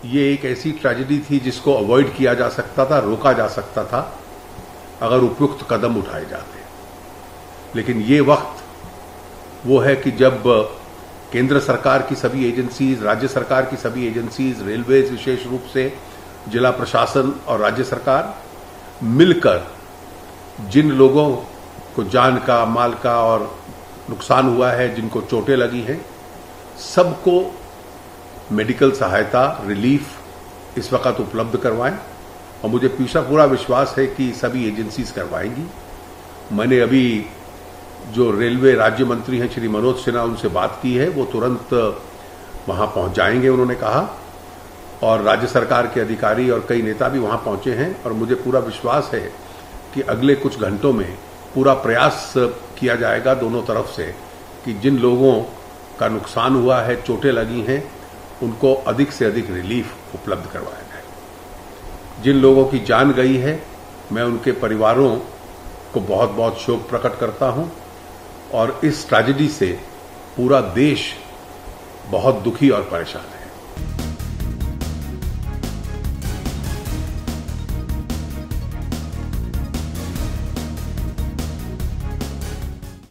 ये एक ऐसी ट्रेजेडी थी जिसको अवॉइड किया जा सकता था, रोका जा सकता था अगर उपयुक्त कदम उठाए जाते। लेकिन ये वक्त वो है कि जब केंद्र सरकार की सभी एजेंसीज, राज्य सरकार की सभी एजेंसीज, रेलवेज विशेष रूप से, जिला प्रशासन और राज्य सरकार मिलकर जिन लोगों को जान का, माल का और नुकसान हुआ है, जिनको चोटें लगी हैं, सबको मेडिकल सहायता, रिलीफ इस वक्त उपलब्ध करवाएं। और मुझे पूरा विश्वास है कि सभी एजेंसीज करवाएंगी। मैंने अभी जो रेलवे राज्य मंत्री हैं श्री मनोज सिन्हा, उनसे बात की है, वो तुरंत वहां पहुंच जाएंगे उन्होंने कहा। और राज्य सरकार के अधिकारी और कई नेता भी वहां पहुंचे हैं। और मुझे पूरा विश्वास है कि अगले कुछ घंटों में पूरा प्रयास किया जाएगा दोनों तरफ से कि जिन लोगों का नुकसान हुआ है, चोटें लगी हैं, उनको अधिक से अधिक रिलीफ उपलब्ध करवाया जाए। जिन लोगों की जान गई है, मैं उनके परिवारों को बहुत बहुत शोक प्रकट करता हूं। और इस ट्रेजेडी से पूरा देश बहुत दुखी और परेशान है।